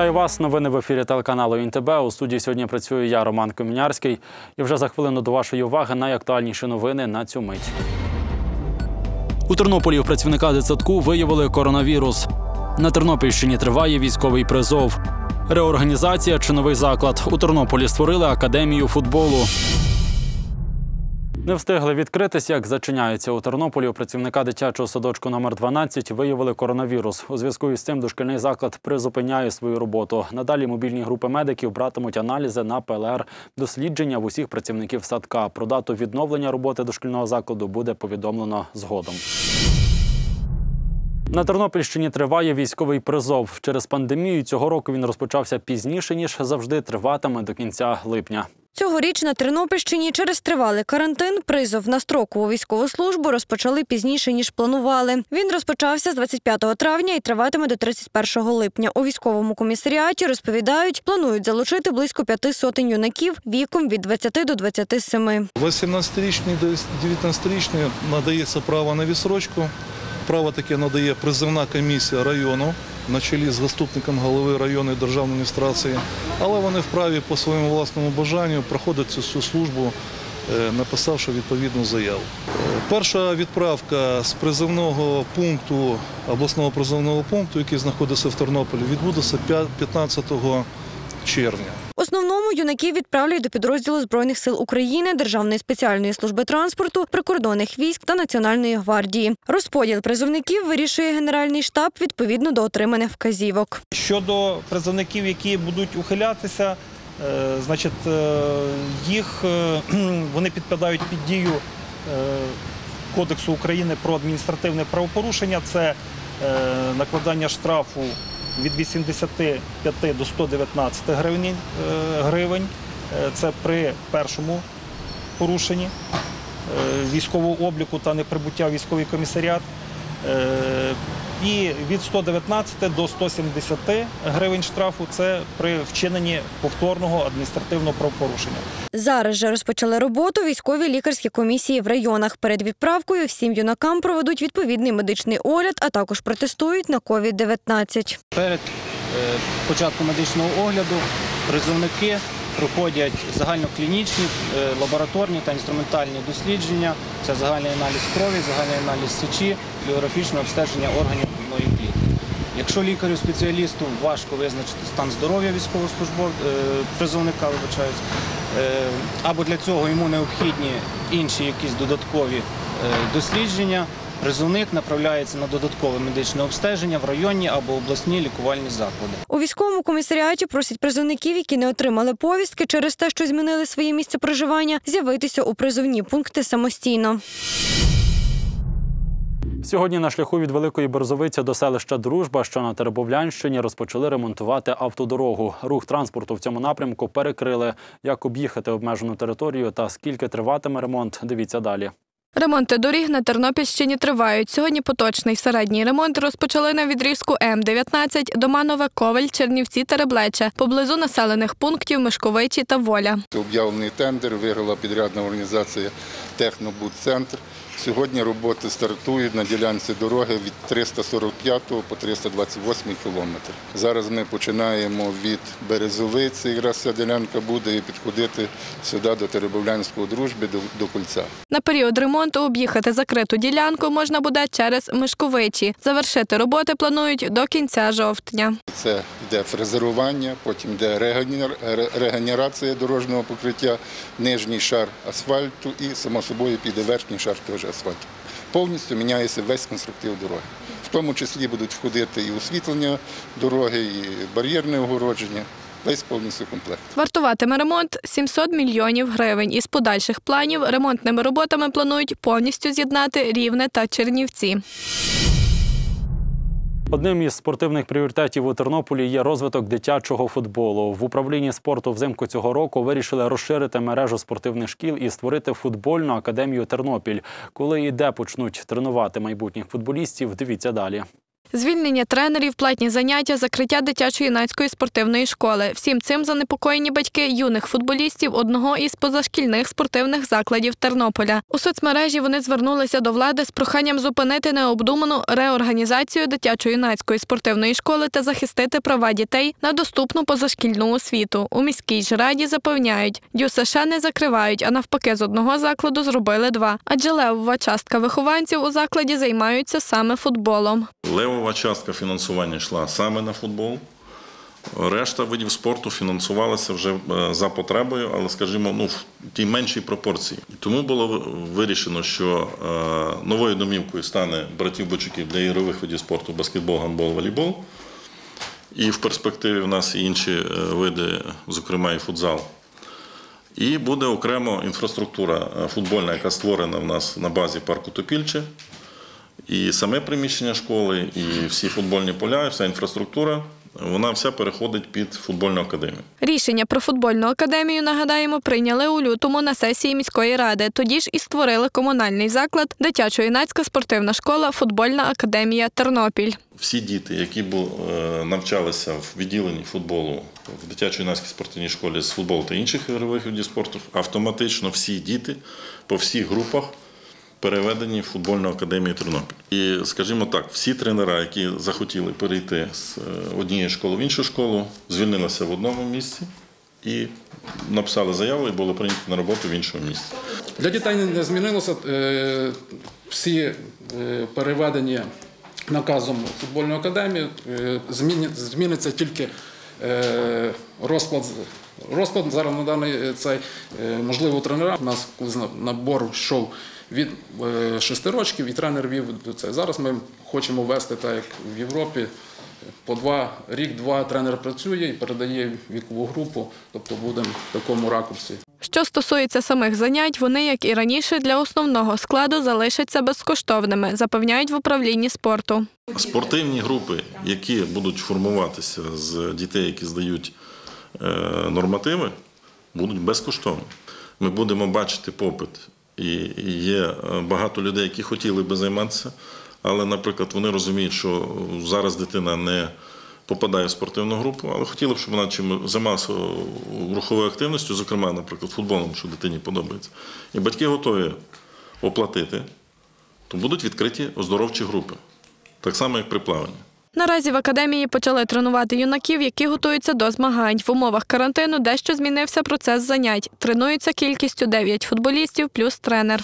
Вітаю вас. Новини в ефірі телеканалу ІНТБ. У студії сьогодні працюю я, Роман Комінярський. І вже за хвилину до вашої уваги найактуальніші новини на цю мить. У Тернополі у працівника дитсадку виявили коронавірус. На Тернопільщині триває військовий призов. Реорганізація чи новий заклад. У Тернополі створили академію футболу. Не встигли відкритись, як зачиняються. У Тернополі у працівника дитячого садочку номер 12 виявили коронавірус. У зв'язку із цим дошкільний заклад призупиняє свою роботу. Надалі мобільні групи медиків братимуть аналізи на ПЛР-дослідження в усіх працівників садка. Про дату відновлення роботи дошкільного закладу буде повідомлено згодом. На Тернопільщині триває військовий призов. Через пандемію цього року він розпочався пізніше, ніж завжди, триватиме до кінця липня. Цьогоріч на Тернопільщині через тривалий карантин призов на строкову військову службу розпочали пізніше, ніж планували. Він розпочався з 25 травня і триватиме до 31 липня. У військовому комісаріаті розповідають, планують залучити близько 500 юнаків віком від 20 до 27. 18-річні до 19-річні надається право на відстрочку. Право таке надає призовна комісія району на чолі з заступником голови районної державної адміністрації, але вони вправі по своєму власному бажанню проходити цю службу, написавши відповідну заяву. Перша відправка з призовного пункту, обласного призовного пункту, який знаходиться в Тернополі, відбудеться 15 червня. В основному юнаків відправляють до підрозділу Збройних сил України, Державної спеціальної служби транспорту, прикордонних військ та Національної гвардії. Розподіл призовників вирішує Генеральний штаб відповідно до отриманих вказівок. Щодо призовників, які будуть ухилятися, вони підпадають під дію Кодексу України про адміністративне правопорушення. Це накладання штрафу від 85 до 119 гривень. Це при першому порушенні військового обліку та неприбуття в військовий комісаріат. І від 119 до 170 гривень штрафу – це при вчиненні повторного адміністративного правопорушення. Зараз же розпочали роботу військові лікарські комісії в районах. Перед відправкою всім юнакам проведуть відповідний медичний огляд, а також протестують на COVID-19. Перед початком медичного огляду призовники проходять загальноклінічні, лабораторні та інструментальні дослідження. Це загальний аналіз крові, загальний аналіз сечі, флюорографічне обстеження органів грудної клітки. Якщо лікарю-спеціалісту важко визначити стан здоров'я призовника, або для цього йому необхідні інші якісь додаткові дослідження, призовник направляється на додаткове медичне обстеження в районні або обласні лікувальні заклади. У військовому комісаріаті просять призовників, які не отримали повістки через те, що змінили своє місце проживання, з'явитися у призовні пункти самостійно. Сьогодні на шляху від Великої Березовиці до селища Дружба, що на Теребовлянщині, розпочали ремонтувати автодорогу. Рух транспорту в цьому напрямку перекрили. Як об'їхати обмежену територію та скільки триватиме ремонт, дивіться далі. Ремонти доріг на Тернопільщині тривають. Сьогодні поточний середній ремонт розпочали на відрізку М-19 Доманове, Ковель, Чернівці, Тереблече, поблизу населених пунктів Мишковичі та Воля. Об'явлений тендер, виграла підрядна організація «Технобудцентр». Сьогодні роботи стартують на ділянці дороги від 345 по 328 кілометр. Зараз ми починаємо від Березовиці, якраз ця ділянка буде, і підходити сюди до Теребовлянського Дружби, до Кольця. На період ремонту об'їхати закриту ділянку можна буде через Мишковичі. Завершити роботи планують до кінця жовтня. Це йде фрезерування, потім йде регенерація дорожнього покриття, нижній шар асфальту і, само собою, піде верхній шар теж асфальту. Повністю міняється весь конструктив дороги. В тому числі будуть входити і освітлення дороги, і бар'єрне огородження. Весь повністю комплект. Вартуватиме ремонт 700 мільйонів гривень. Із подальших планів ремонтними роботами планують повністю з'єднати Рівне та Чернівці. Одним із спортивних пріоритетів у Тернополі є розвиток дитячого футболу. В управлінні спорту взимку цього року вирішили розширити мережу спортивних шкіл і створити футбольну академію «Тернопіль». Коли і де почнуть тренувати майбутніх футболістів, дивіться далі. Звільнення тренерів, платні заняття, закриття дитячо-юнацької спортивної школи. Всім цим занепокоєні батьки юних футболістів одного із позашкільних спортивних закладів Тернополя. У соцмережі вони звернулися до влади з проханням зупинити необдуману реорганізацію дитячо-юнацької спортивної школи та захистити права дітей на доступну позашкільну освіту. У міській ж раді запевняють, ДЮСШ не закривають, а навпаки з одного закладу зробили два. Адже левова частка вихованців у закладі займаються саме футболом. Левова частка фінансування йшла саме на футбол. Решта видів спорту фінансувалася вже за потребою, але, скажімо, в тій меншій пропорції. І тому було вирішено, що новою домівкою стане братів Бойчуків для ігрових видів спорту – баскетбол, гандбол, волейбол. І в перспективі в нас і інші види, зокрема і футзал. І буде окремо інфраструктура футбольна, яка створена в нас на базі парку Топільче. І саме приміщення школи, і всі футбольні поля, і вся інфраструктура, вона вся переходить під футбольну академію. Рішення про футбольну академію, нагадаємо, прийняли у лютому на сесії міської ради. Тоді ж і створили комунальний заклад дитячо-юнацька спортивна школа «Футбольна академія Тернопіль». Всі діти, які навчалися в відділенні футболу в дитячо-юнацькій спортивній школі з футболу та інших ігрових видів спорту, автоматично всі діти по всіх групах переведені в футбольну академію Тернопіль. І, скажімо так, всі тренера, які захотіли перейти з однієї школи в іншу школу, звільнилися в одному місці і написали заяву і були прийняті на роботу в іншому місці. Для дітей не змінилося. Всі переведені наказом в футбольну академію. Зміниться тільки розклад зараз на даний цей, можливо, тренера. У нас набор йшов від 6 років, і тренер вів до цього. Зараз ми хочемо ввести, так як в Європі, по рік-два тренер працює і передає вікову групу, тобто будемо в такому ракурсі. Що стосується самих занять, вони, як і раніше, для основного складу залишаться безкоштовними, запевняють в управлінні спорту. Спортивні групи, які будуть формуватися з дітей, які здають нормативи, будуть безкоштовні. Ми будемо бачити попит. І є багато людей, які хотіли би займатися, але, наприклад, вони розуміють, що зараз дитина не попадає в спортивну групу, але хотіли б, щоб вона займалася руховою активністю, зокрема, наприклад, футболом, що дитині подобається. І батьки готові оплатити, то будуть відкриті оздоровчі групи, так само, як при плаванні. Наразі в академії почали тренувати юнаків, які готуються до змагань. В умовах карантину дещо змінився процес занять. Тренуються кількістю 9 футболістів плюс тренер.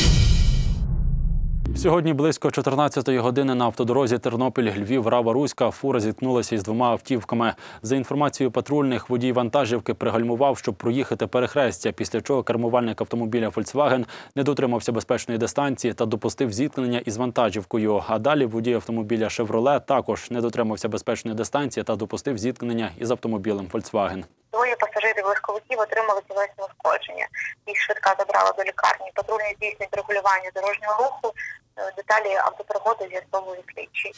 Сьогодні близько 14-ї години на автодорозі Тернопіль-Львів-Рава-Руська фура зіткнулася із двома автівками. За інформацією патрульних, водій вантажівки пригальмував, щоб проїхати перехрестя, після чого кермувальник автомобіля «Фольксваген» не дотримався безпечної дистанції та допустив зіткнення із вантажівкою. А далі водій автомобіля «Шевроле» також не дотримався безпечної дистанції та допустив зіткнення із автомобілем «Фольксваген». Двоє пасажирів легковиків отримали тілесні ушкодження. Їх швидка забрала до лікарні. Патрульні здійснюють регулювання дорожнього руху. Деталі автопригоди з'ясовують слідчі.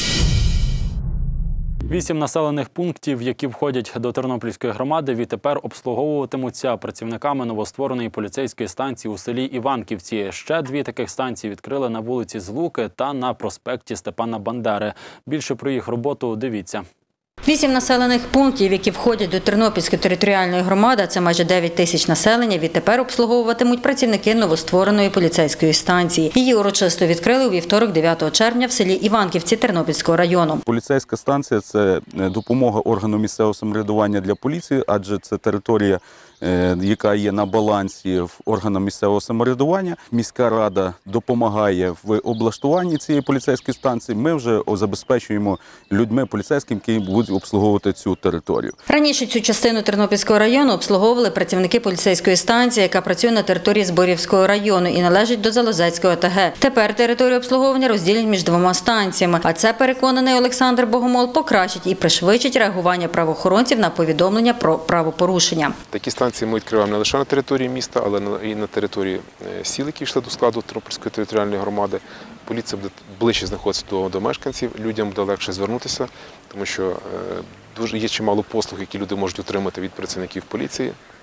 8 населених пунктів, які входять до Тернопільської громади, відтепер обслуговуватимуться працівниками новоствореної поліцейської станції у селі Іванківці. Ще 2 таких станції відкрили на вулиці Злуки та на проспекті Степана Бандери. Більше про їх роботу дивіться. 8 населених пунктів, які входять до Тернопільської територіальної громади, це майже 9 тисяч населення, відтепер обслуговуватимуть працівники новоствореної поліцейської станції. Її урочисто відкрили у вівторок 9 червня в селі Іванківці Тернопільського району. Поліцейська станція – це допомога органу місцевого самоврядування для поліції, адже це територія, яка є на балансі органам місцевого самоврядування. Міська рада допомагає в облаштуванні цієї поліцейської станції. Ми вже забезпечуємо людьми поліцейським, які будуть обслуговувати цю територію. Раніше цю частину Тернопільського району обслуговували працівники поліцейської станції, яка працює на території Зборівського району і належить до Залозецької ОТГ. Тепер територію обслуговування розділять між 2 станціями. А це, переконаний Олександр Богомол, покращить і пришвидшить реагування правоохоронців на повідомлення про правопорушення. Такі станції ми відкриваємо не лише на території міста, але і на території сіл, які йшли до складу Тернопільської територіальної громади. Поліція буде ближче знаходитися до мешканців, людям буде легше звернутися, тому що є чимало послуг, які люди можуть отримати від працівників поліції.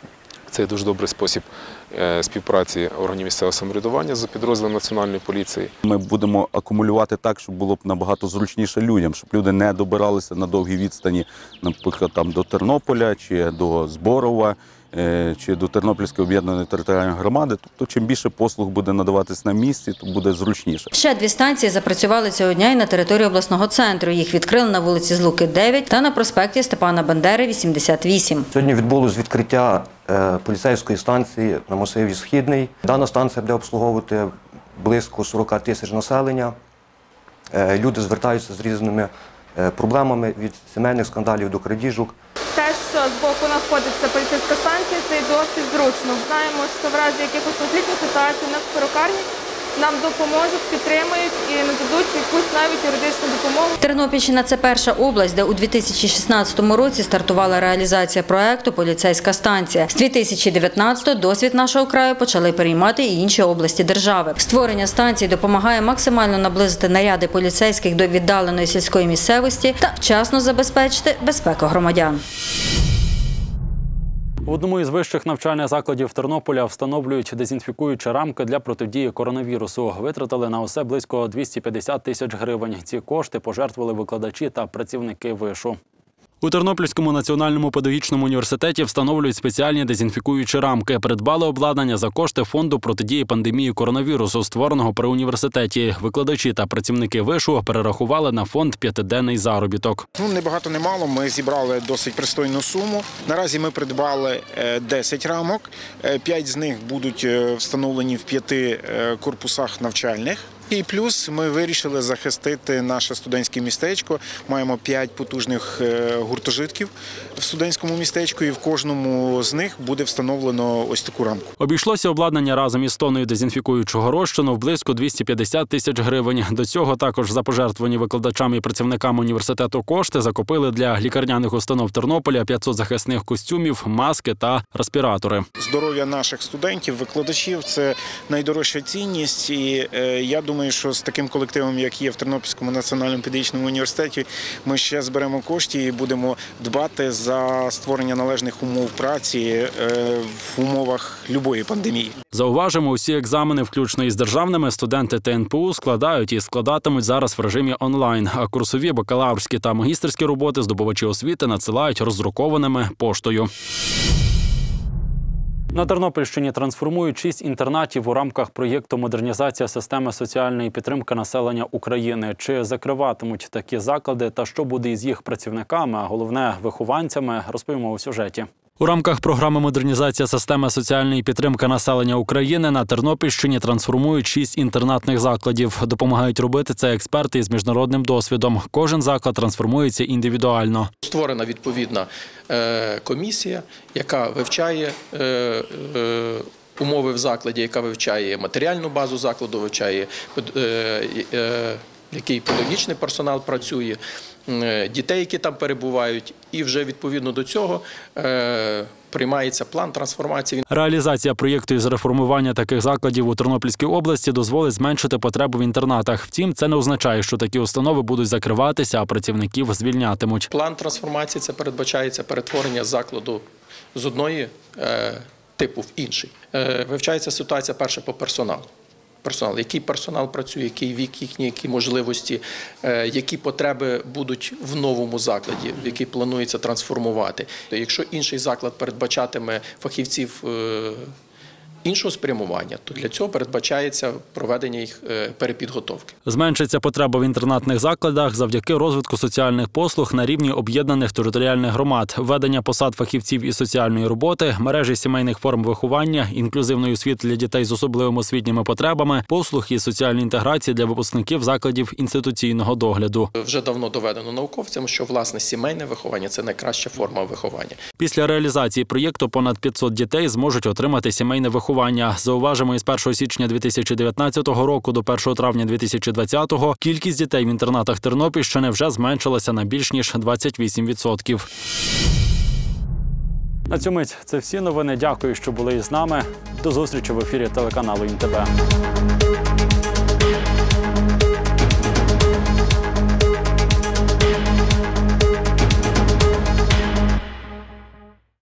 Це дуже добрий спосіб співпраці органів місцевого самоврядування з підрозділом Національної поліції. Ми будемо акумулювати так, щоб було б набагато зручніше людям, щоб люди не добиралися на довгі відстані, наприклад, там до Тернополя чи до Зборова, чи до Тернопільської об'єднаної територіальної громади. Тобто, чим більше послуг буде надаватись на місці, то буде зручніше. Ще 2 станції запрацювали цього дня і на території обласного центру. Їх відкрили на вулиці Злуки, 9 та на проспекті Степана Бандери, 88. Сьогодні відбулось відкриття поліцейської станції на масиві Східний. Дана станція буде обслуговувати близько 40 тисяч населення. Люди звертаються з різними проблемами від сімейних скандалів до крадіжок. Те, що збоку знаходиться поліцейська станція, це досить зручно. Знаємо, що в разі якихось конфліктних ситуацій нас в перукарні нам допоможуть, підтримають і нададуть якусь навіть юридичну допомогу. Тернопільщина – це перша область, де у 2016 році стартувала реалізація проекту «Поліцейська станція». З 2019-го досвід нашого краю почали переймати і інші області держави. Створення станції допомагає максимально наблизити наряди поліцейських до віддаленої сільської місцевості та вчасно забезпечити безпеку громадян. В одному із вищих навчальних закладів Тернополя встановлюють дезінфікуючі рамки для протидії коронавірусу. Витратили на усе близько 250 тисяч гривень. Ці кошти пожертвували викладачі та працівники вишу. У Тернопільському національному педагогічному університеті встановлюють спеціальні дезінфікуючі рамки. Придбали обладнання за кошти фонду протидії пандемії коронавірусу, створеного при університеті. Викладачі та працівники вишу перерахували на фонд 5-денний заробіток. Не багато, не мало. Ми зібрали досить пристойну суму. Наразі ми придбали 10 рамок. 5 з них будуть встановлені в 5 корпусах навчальних. І плюс ми вирішили захистити наше студентське містечко. Маємо 5 потужних гуртожитків в студентському містечку, і в кожному з них буде встановлено ось таку рамку. Обійшлося обладнання разом із тонною дезінфікуючого розчину в близько 250 тисяч гривень. До цього також за пожертвовані викладачами і працівниками університету кошти закупили для лікарняних установ Тернополя 500 захисних костюмів, маски та респіратори. Здоров'я наших студентів, викладачів – це найдорожча цінність, і я думаю, що з таким колективом, як є в Тернопільському національному педагогічному університеті, ми ще зберемо кошти і будемо дбати за створення належних умов праці в умовах будь-якої пандемії. Зауважимо, усі екзамени, включно із державними, студенти ТНПУ складають і складатимуть зараз в режимі онлайн, а курсові, бакалаврські та магістерські роботи здобувачі освіти надсилають роздрукованими поштою. На Тернопільщині трансформують 6 інтернатів у рамках проєкту «Модернізація системи соціальної підтримки населення України». Чи закриватимуть такі заклади та що буде із їх працівниками, а головне – вихованцями, розповімо у сюжеті. У рамках програми «Модернізація системи соціальної підтримки населення України» на Тернопільщині трансформують 6 інтернатних закладів. Допомагають робити це експерти із міжнародним досвідом. Кожен заклад трансформується індивідуально. Створена відповідна комісія, яка вивчає умови в закладі, яка вивчає матеріальну базу закладу, вивчає, який педагогічний персонал працює, дітей, які там перебувають, і вже відповідно до цього приймається план трансформації. Реалізація проєкту із реформування таких закладів у Тернопільській області дозволить зменшити потребу в інтернатах. Втім, це не означає, що такі установи будуть закриватися, а працівників звільнятимуть. План трансформації – це передбачається перетворення закладу з одної типу в інший. Вивчається ситуація перша по персоналу. Який персонал працює, який вік їхній, які можливості, які потреби будуть в новому закладі, в який планується трансформувати. Якщо інший заклад передбачатиме фахівців іншого спрямування, то для цього передбачається проведення їх перепідготовки. Зменшиться потреба в інтернатних закладах завдяки розвитку соціальних послуг на рівні об'єднаних територіальних громад, введення посад фахівців із соціальної роботи, мережі сімейних форм виховання, інклюзивної освіти для дітей з особливими освітніми потребами, послуг і соціальної інтеграції для випускників закладів інституційного догляду. Вже давно доведено науковцям, що власне сімейне виховання – це найкраща форма виховання. Після реалізації проєкту понад 500 дітей зможуть отримати сімейне виховання. Зауважимо, із 1 січня 2019 року до 1 травня 2020 кількість дітей в інтернатах Тернопільщини вже зменшилася на більш ніж 28%. На цю мить це всі новини. Дякую, що були із нами. До зустрічі в ефірі телеканалу ІНТБ.